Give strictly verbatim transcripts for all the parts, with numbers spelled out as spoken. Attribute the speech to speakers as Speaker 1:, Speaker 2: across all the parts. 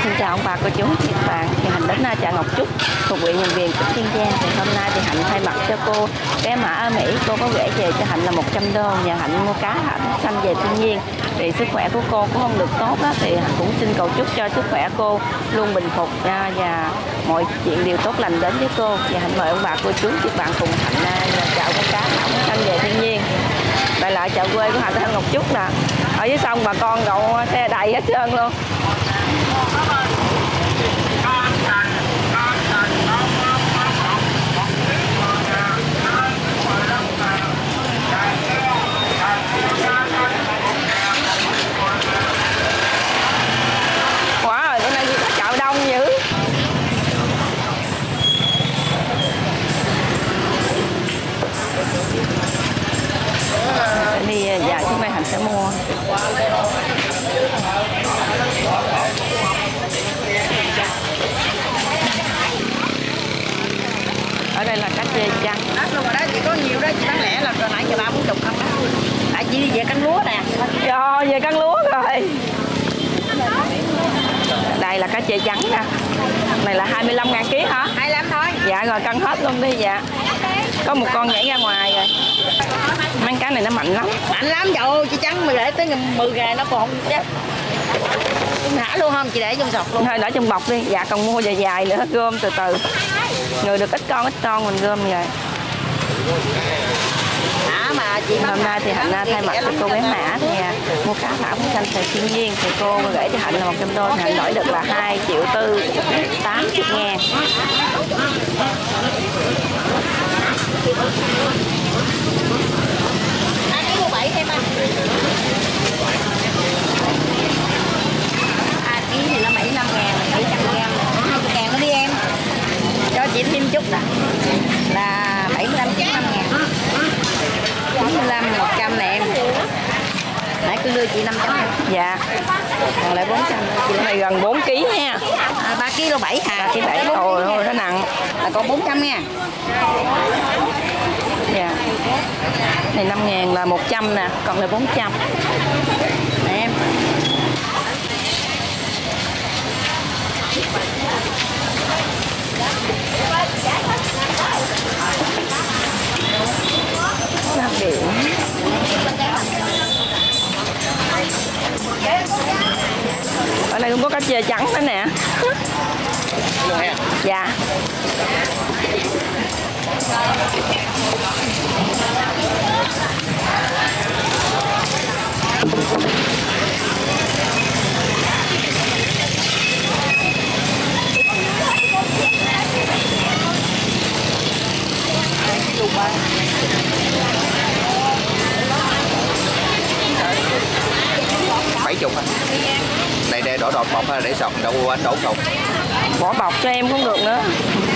Speaker 1: Xin chào ông bà cô chú chị các bạn. Thì Hạnh đến chợ Ngọc Trúc thuộc huyện Nhân Viên, tỉnh Kiên Giang. Thì hôm nay thì Hạnh thay mặt cho cô bé Mã ở Mỹ, cô có gửi về cho Hạnh là một trăm đô nhờ Hạnh mua cá Hạnh xanh về thiên nhiên. Thì sức khỏe của cô cũng không được tốt đó, thì Hạnh cũng xin cầu chúc cho sức khỏe cô luôn bình phục và, và mọi chuyện đều tốt lành đến với cô. Và Hạnh mời ông bà cô chú chị bạn cùng Hạnh chào con cá Hạnh xanh về thiên nhiên. Đây là chợ quê của Hạnh ở Ngọc Trúc nè. Ở dưới sông bà con đậu xe đầy hết trơn luôn. Quá rồi, bữa nay có chợ đông dữ. Đi dài chúng mày Hạnh sẽ mua. Ở đây là cá chê trắng.
Speaker 2: Đó luôn rồi đó, chị có nhiều đó, chị bán lẻ là hồi nãy giờ ba bốn chục không đó. Tại chị đi về cân lúa nè.
Speaker 1: Rồi, về cân lúa rồi. Đây là cá chê trắng nè. Này là hai mươi lăm ngàn ký hả?
Speaker 2: hai mươi lăm thôi.
Speaker 1: Dạ rồi, cân hết luôn đi dạ. Có một con nhảy ra ngoài rồi. Mấy cá này nó mạnh lắm.
Speaker 2: Mạnh lắm, trời chị trắng mà để tới mười ngàn nó còn không chết. Thả luôn không? Chị để trong sọt luôn.
Speaker 1: Thôi để trong bọc đi. Dạ còn mua dài dài nữa, gom từ từ. Người được ít con ít con mình gom vậy.
Speaker 2: Thả mà chị
Speaker 1: hôm nay thì Hạnh thay mặt cho cô bé Mã thì mua cá thả cũng xanh sạch thiên nhiên, thì cô gửi cho Hạnh là một trăm đô, thì Hạnh đổi được là hai triệu tư tám mươi ngàn.
Speaker 2: hai ký mua bảy thêm anh. hai ký thì nó bảy mươi lăm ngàn, bảy trăm ngàn, hai mươi ngàn nó đi em. Cho chị thêm chút nè. Là bảy mươi lăm, chín mươi lăm ngàn. chín mươi lăm, một trăm nè em. Nãy cứ đưa chị năm trăm.
Speaker 1: Dạ. Còn lại bốn trăm. Chị này gần bốn ký nha.
Speaker 2: À, ba ký lô bảy hà.
Speaker 1: Cái bảy thôi thôi nó nặng.
Speaker 2: Là còn bốn trăm nha.
Speaker 1: Dạ. Này năm ngàn là một trăm nè, còn là bốn trăm.
Speaker 2: Nè em.
Speaker 1: Sao biển. Ở đây cũng có cá chê trắng đó nè. Dạ.
Speaker 3: bảy chục anh. Này để đổ đọt bọc hay để sọt đậu anh đổ sọt?
Speaker 1: Bỏ bọc cho em cũng được nữa.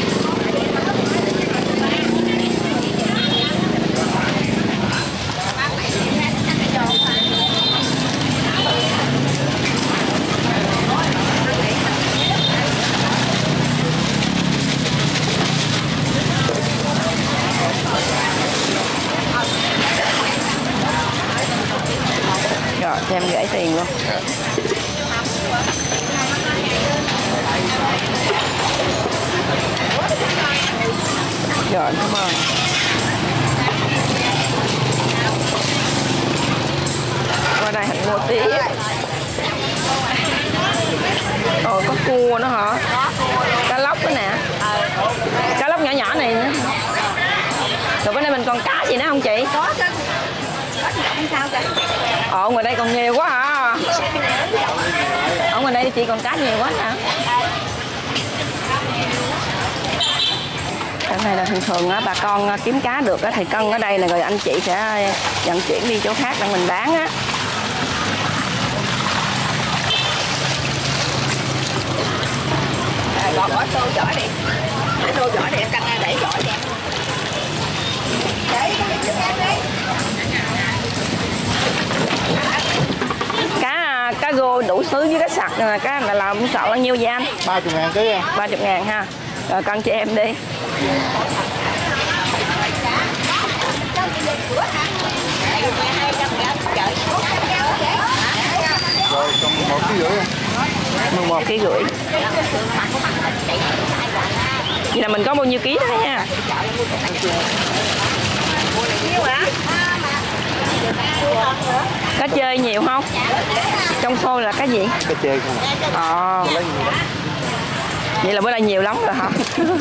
Speaker 1: Rồi, cho em gửi tiền luôn. Rồi, cảm ơn. Qua đây Hạnh mua tí. Rồi, có cua nữa hả? Cá lóc nữa nè. Cá lóc nhỏ nhỏ này nữa. Rồi bữa nay mình còn cá gì nữa không chị?
Speaker 2: Có chứ. Không sao kìa.
Speaker 1: Ở ngoài đây còn nhiều quá hả? Ở ngoài đây chị còn cá nhiều quá hả? Cái này là thường thường á, bà con kiếm cá được á, thì cân ở đây là rồi anh chị sẽ vận chuyển đi chỗ khác để mình bán á.
Speaker 2: À, bỏ bỏ tô vỏ đi. Để tô vỏ đi em căng để vỏ đi. Để
Speaker 1: Cá cá rô đủ sứ với cá sặc, cá là làm sợ bao nhiêu vậy anh?
Speaker 4: ba mươi ngàn ký em.
Speaker 1: ba mươi ngàn ha. Rồi cân cho em đi.
Speaker 4: Rồi còn một ký rưỡi.
Speaker 1: mười một ký rưỡi. Vậy là mình có bao nhiêu ký thôi nha. Cá chơi nhiều không? Trong xô là cái gì?
Speaker 3: Cá chơi không?
Speaker 1: Ờ. Vậy là bữa nay nhiều lắm rồi hả?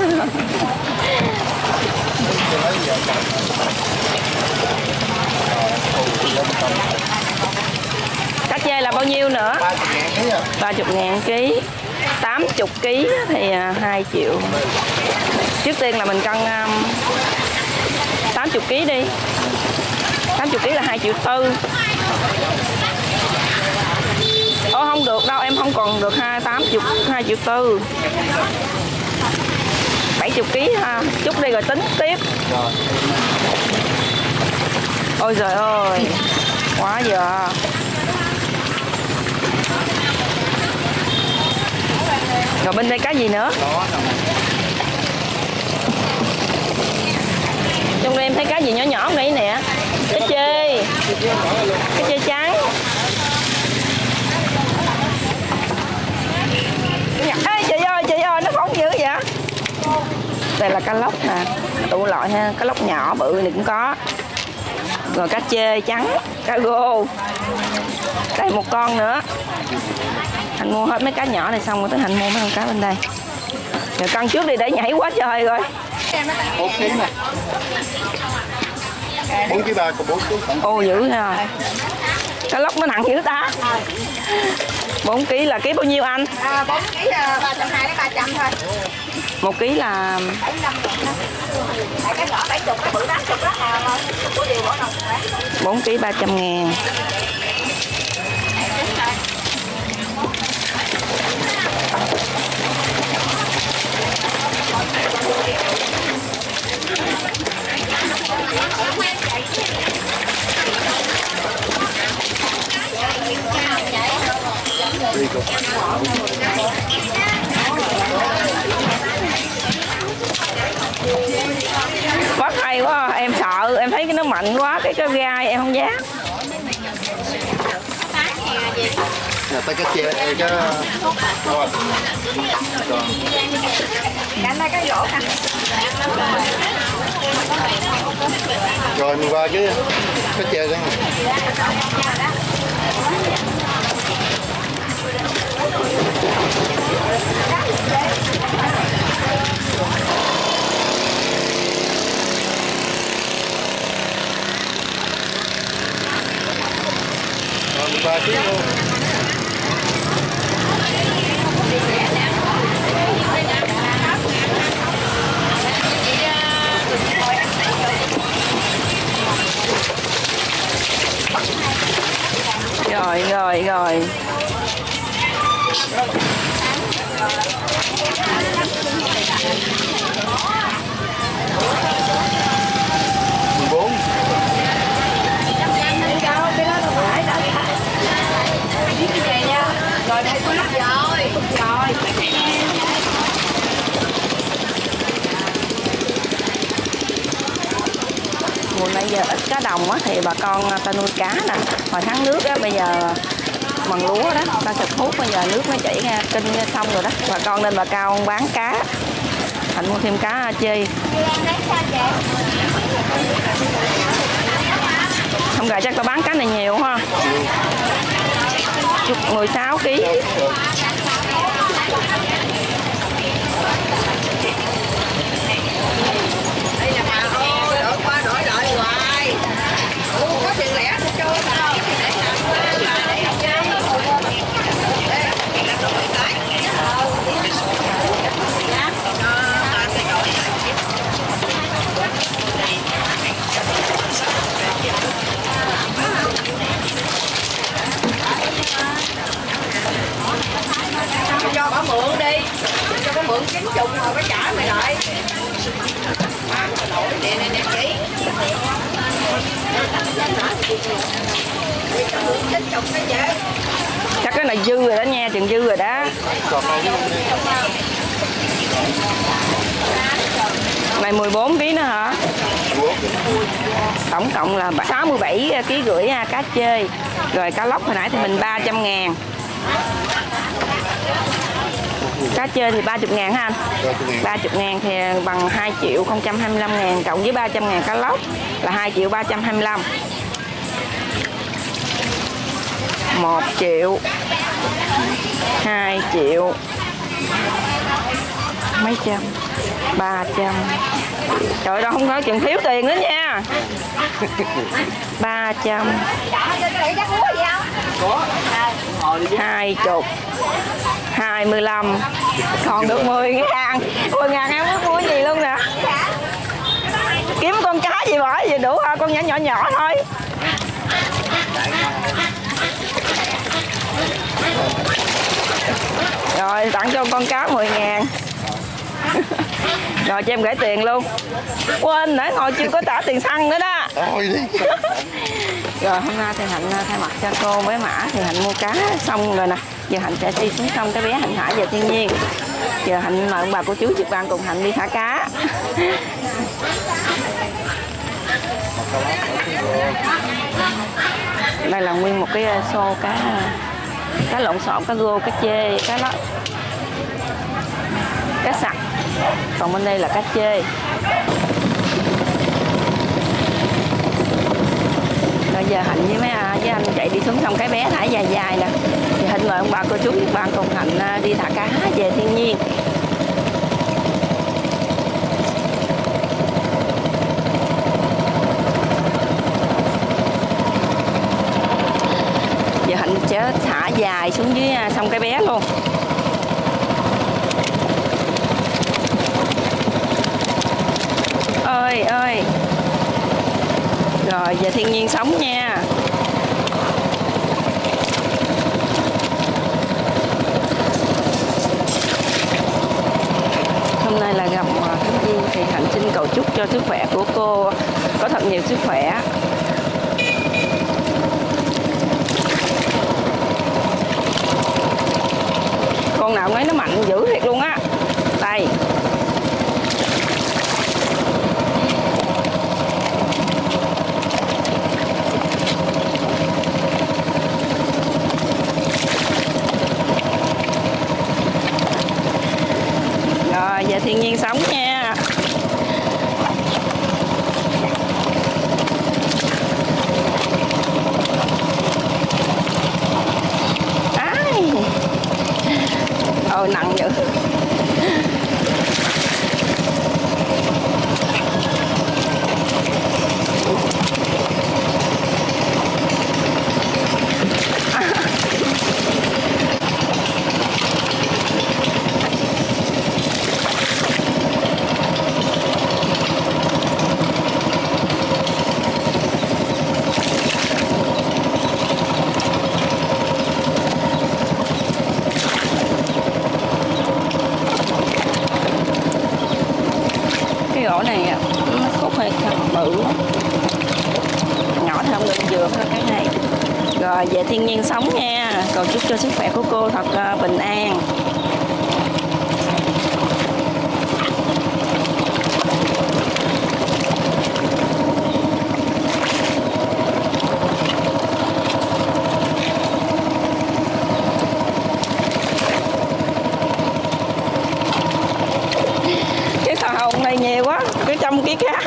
Speaker 1: Cá chê là bao nhiêu nữa? ba mươi ngàn ký. tám mươi ký thì hai triệu. Trước tiên là mình cân um, tám mươi ký đi. tám mươi ký là hai triệu tư. Ồ không được đâu, em không còn được hai tám mươi hai triệu tư. bảy mươi ký ha, chút đi rồi tính tiếp. Ôi trời ơi, quá giờ. Rồi bên đây cá gì nữa? Trong đây em thấy cá gì nhỏ nhỏ này nè. Cá chê. Cá chê trắng. Ê trời ơi, trời ơi, nó phóng dữ vậy. Đây là cá lóc nè, đủ loại ha, cá lóc nhỏ bự này cũng có. Rồi cá chê trắng, cá rô. Đây một con nữa. Thành mua hết mấy cá nhỏ này xong rồi tới Thành mua mấy con cá bên đây. Rồi cân trước đi để nhảy quá trời rồi.
Speaker 3: bốn ký nè. bốn ký ba còn bốn ký.
Speaker 1: Ô dữ ha. Cá lóc nó nặng dữ ta. bốn ký là ký bao nhiêu anh?
Speaker 2: À, bốn ký ba trăm hai mươi đến ba trăm thôi.
Speaker 1: một ký là
Speaker 2: cái nhỏ bảy mươi, cái bự tám mươi đó à, có điều bỏ đồng.
Speaker 1: bốn ký ba trăm ngàn. Bắt hay quá, em sợ, em thấy cái nó mạnh quá, cái cái gai em không dám.
Speaker 3: Nè, tới cá chê, cái rồi.
Speaker 2: Cánh đây cái rổ nè.
Speaker 3: Rồi mình qua cái cá chê đó. Rồi mình qua tiếp luôn.
Speaker 1: Rồi rồi rồi.
Speaker 3: mười bốn.
Speaker 2: Rồi đây có lắc rồi. Rồi.
Speaker 1: Mùa bây giờ ít cá đồng á, thì bà con ta nuôi cá nè. Hồi tháng nước á, bây giờ bằng lúa đó, ta sụp hút, bây giờ nước nó chảy ra kinh xong rồi đó. Bà con nên bà cao bán cá. Thành mua thêm cá chê. Không gà chắc tao bán cá này nhiều ha. mười sáu ký.
Speaker 2: Đây là bà ơi, đổi qua đổi lại hoài. Ủa, có tiền lẻ thì cho tao. Cho bà mượn đi, cho bà mượn chín mươi rồi bà trả mày lại. Má mày nổi nè nè nè kỹ.
Speaker 1: Chắc cái này dư rồi đó nha, chừng dư rồi đó. Này mười bốn ký nữa hả? Tổng cộng là sáu mươi bảy ký rưỡi cá chê. Rồi cá lóc hồi nãy thì mình ba trăm ngàn. Cá chơi thì ba mươi ngàn ha anh. ba mươi ngàn thì bằng hai triệu không trăm hai mươi lăm ngàn cộng với ba trăm ngàn cá lóc là hai triệu ba trăm hai mươi lăm. một triệu, hai triệu, mấy trăm, ba trăm. Trời ơi, không có chuyện thiếu tiền nữa nha. ba trăm, hai chục, hai mươi lăm, còn được mười ngàn. mười ngàn em có mua gì luôn nè. Kiếm con cá gì bỏ gì đủ ha, con nhỏ nhỏ nhỏ thôi. Rồi tặng cho con cá mười ngàn. Rồi cho em gửi tiền luôn. Quên nãy ngồi chưa có trả tiền xăng nữa đó. Rồi hôm nay thì Hạnh thay mặt cho cô với Mã thì Hạnh mua cá xong rồi nè. Giờ Hạnh sẽ đi xuống sông cái bé Hạnh thả về thiên nhiên. Giờ Hạnh mời ông bà cô chú trực ban cùng Hạnh đi thả cá. Đây là nguyên một cái xô cá cá lộn xộn, cá rô, cá chê, cá đó, cá sặc. Còn bên đây là cá chê. Rồi giờ Hạnh với mấy à, với anh chạy đi xuống sông cái bé thả dài dài nè. Thì Hạnh mời ông bà cô chú trực ban cùng Hạnh đi thả cá về thiên nhiên. Giờ Hạnh sẽ thả dài xuống dưới sông cái bé luôn. Ơi ơi. Rồi về thiên nhiên sống nha. Hôm nay là gặp Khánh Duyên thì Hạnh xin cầu chúc cho sức khỏe của cô có thật nhiều sức khỏe. Con nào mấy nó mạnh dữ thiệt luôn á. Đây. Rồi về thiên nhiên sống nha. Ai. Ôi nặng dữ. Gỗ này nó khúc hơi bự, nhỏ thì không được vừa thôi cái này. Rồi về thiên nhiên sống nha. Cầu chúc cho sức khỏe của cô thật bình an. Hồng này nhiều quá, cứ trăm ký cá.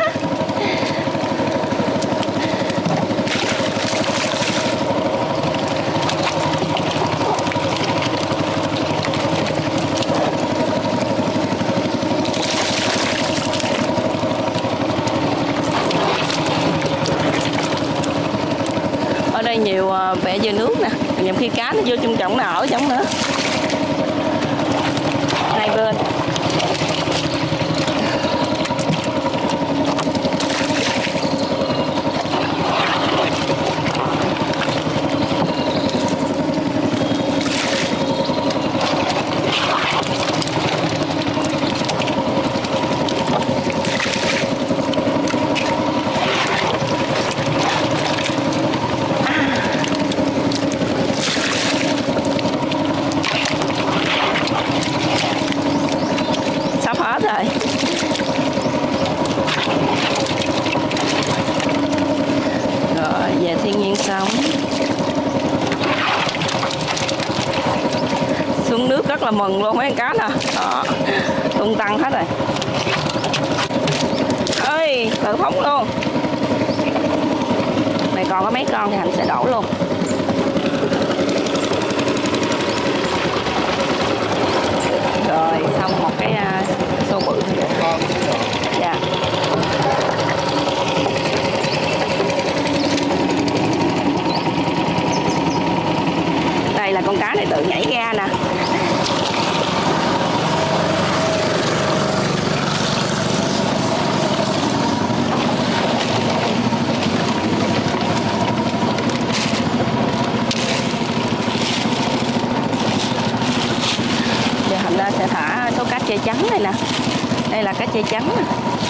Speaker 1: Ở đây nhiều bẹ dừa nước nè, nhiều khi cá nó vô trong trọng nào ở trong nữa. Hai bên. mừng luôn mấy con cá nè, đó, tung tăng hết rồi. Ơi, tự phóng luôn. Này còn có mấy con thì Hạnh sẽ đổ luôn. Rồi xong một cái uh, xô bự. Dạ. Đây là con cá này tự nhảy ra nè. Giờ Hạnh sẽ thả số cá chê trắng này nè. Đây là cá chê trắng nè.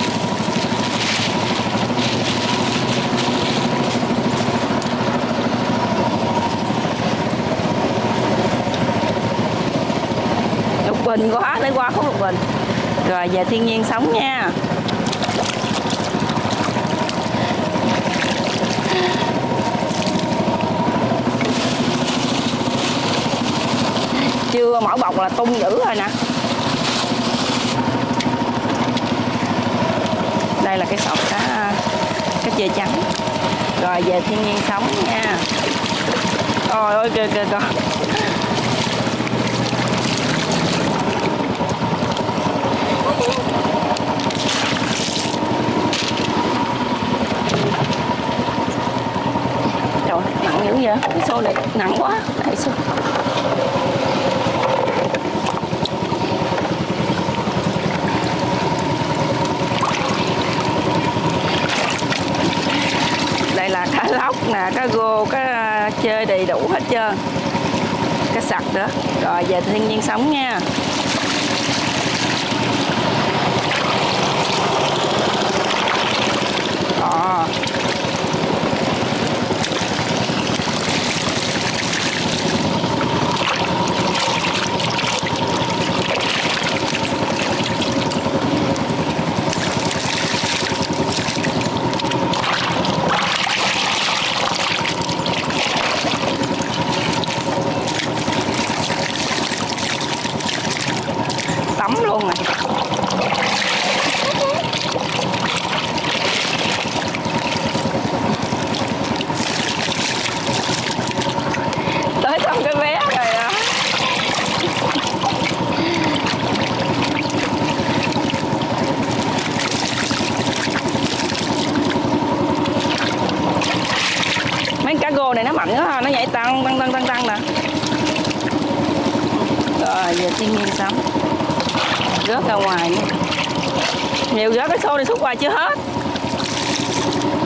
Speaker 1: Lục bình quá, lấy qua khúc lục bình. Rồi về thiên nhiên sống nha. Chưa mở bọc là tung dữ rồi nè. Đây là cái sọt cá cá chê trắng. Rồi về thiên nhiên sống nha. Ôi ôi kìa kìa kìa. Trời nặng dữ vậy. Cái xô này nặng quá. Đại xô. Đây là cá lóc nè, cá rô, cá chơi đầy đủ hết trơn. Cá sặc nữa. Rồi về thiên nhiên sống nha. Đó. Tắm luôn rồi. Tới xong cái vé rồi đó. Mấy cá rô này nó mạnh quá, nó nhảy tăng tăng tăng tăng tăng nè. Rồi về thiên nhiên sống. Rớt ra ngoài. Nhiều rớt cái xô này xúc hoài chưa hết.